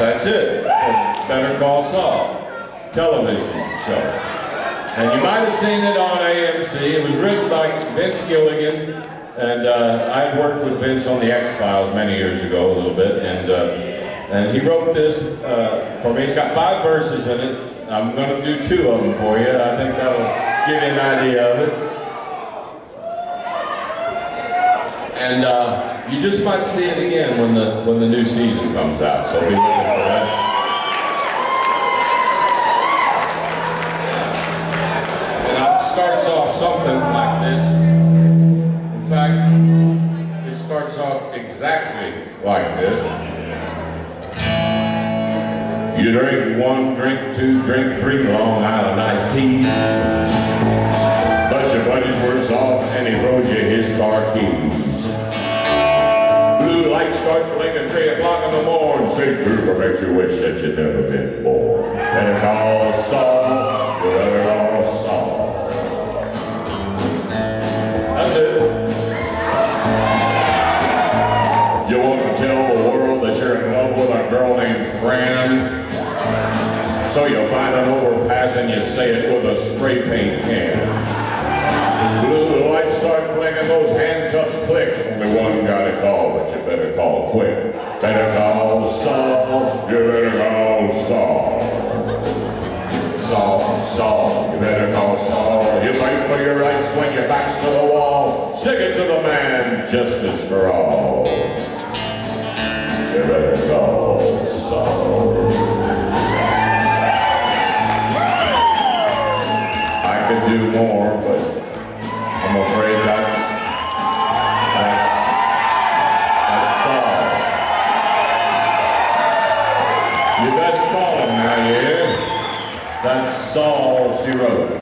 That's it. Better Call Saul television show. And you might have seen it on AMC. It was written by Vince Gilligan, and I had worked with Vince on the X-Files many years ago, a little bit, and he wrote this for me. It's got 5 verses in it. I'm going to do 2 of them for you. I think that'll give you an idea of it. And you just might see it again when the new season comes out, so be looking for that. And it starts off something like this. In fact, it starts off exactly like this. You drink 1, drink 2, drink 3 Long Island iced teas. But your buddy's worse off and he throws you his car keys. Blue lights start blinking 3 o'clock in the morning. State trooper makes you wish that you'd never been born. Better call Saul, you better call Saul. That's it. You want to tell the world that you're in love with a girl named Fran? So you find an overpass and you say it with a spray paint can. Blue lights start blinking, those handcuffs click. Only one guy to call, but you better call quick. Better call Saul, you better call Saul. Saul, Saul, you better call Saul. You fight for your rights when your back's to the wall. Stick it to the man, justice for all. You better call Saul. I could do more, but I'm afraid that's Saul. You best call him now, you hear? That's Saul, she wrote.